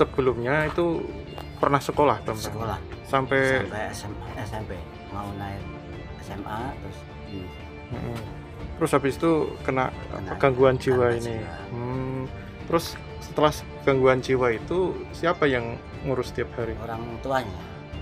sebelumnya itu pernah sekolah, Bambang? Sekolah Sampai SMP, mau naik SMA terus mhm. Terus habis itu kena kena gangguan jiwa gangguan ini. jiwa. Terus setelah gangguan jiwa itu siapa yang ngurus tiap hari? Orang tuanya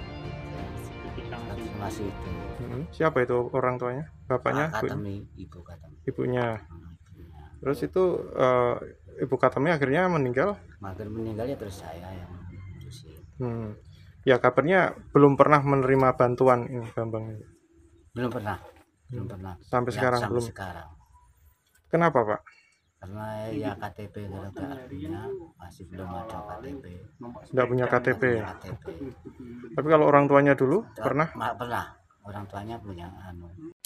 masih itu Siapa itu orang tuanya? Bapaknya, Katemi, ibu Katemi. ibunya. Ibunya. Terus itu ibu Katemi akhirnya meninggal. Makin meninggal ya terus saya yang ngurusin. Ya kabarnya belum pernah menerima bantuan ini Bambang. Belum pernah Sampai ya, sekarang sampai belum. sekarang. Kenapa, Pak? Karena ya KTP nggak punya, masih belum ada KTP. Nggak punya KTP. KTP. Tapi kalau orang tuanya dulu pernah? Pernah, orang tuanya punya